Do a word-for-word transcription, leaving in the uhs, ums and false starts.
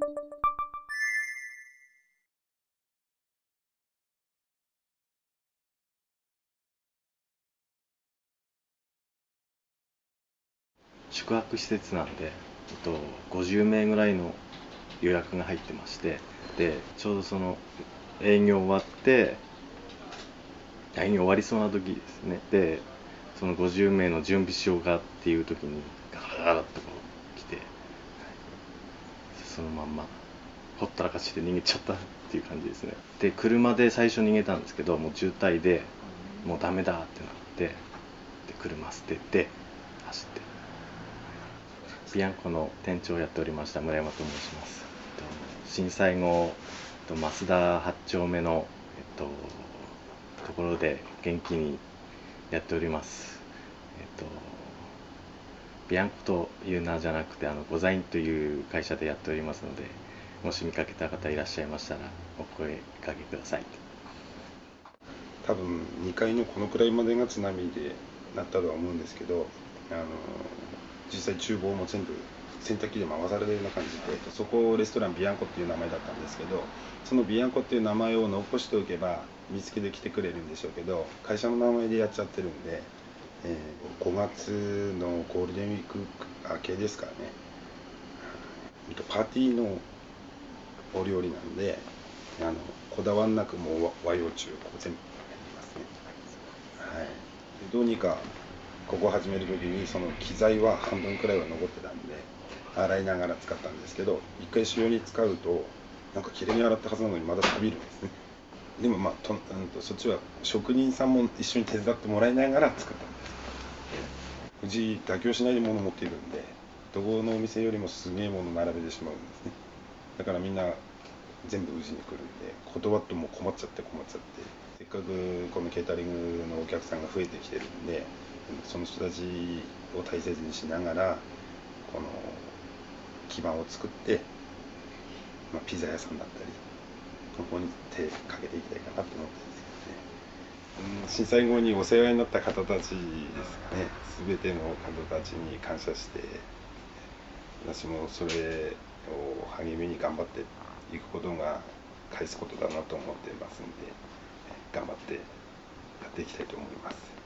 宿泊施設なんで、えっと、ごじゅうめいぐらいの予約が入ってまして、でちょうどその営業終わって営業終わりそうな時ですね。でそのごじゅうめいの準備しようかっていう時にガラガラッとこう来て、そのまんまほったらかしで逃げちゃったっていう感じですね。で車で最初逃げたんですけど、もう渋滞でもうダメだってなって、で車捨てて走って。ビアンコの店長をやっておりました村山と申します。震災後、増田はち丁目の、えっと、ところで元気にやっております。えっと、ビアンコという名じゃなくて、あのゴザインという会社でやっておりますので、もし見かけた方いらっしゃいましたらお声かけください。 多分にかいのこのくらいまでが津波でなったとは思うんですけど、あの実際厨房も全部洗濯機で回されるような感じで、そこレストランビアンコっていう名前だったんですけど、そのビアンコっていう名前を残しておけば見つけてきてくれるんでしょうけど、会社の名前でやっちゃってるんで、えー、ごがつのゴールデンウィーク明けですからね、パーティーのお料理なんで、あのこだわんなくもう和洋中全部はい、どうにかここ始める時にその機材は半分くらいは残ってたんで洗いながら使ったんですけど、一回使用に使うとなんかきれいに洗ったはずなのにまだ錆びるんですね。でもまあと、うん、とそっちは職人さんも一緒に手伝ってもらいながら作ったんです。うち妥協しないで物持っているんで、どこのお店よりもすげえもの並べてしまうんですね。だからみんな全部うちに来るんで、断っても困っちゃって困っちゃって、せっかくこのケータリングのお客さんが増えてきてるんで、その人たちを大切にしながらこの基盤を作って、まあ、ピザ屋さんだったりここに手かけていきたいかなと思ってるんですけどね。うん、震災後にお世話になった方たちですかね。全ての方たちに感謝して、私もそれを励みに頑張っていくことが返すことだなと思ってますんで、頑張ってやっていきたいと思います。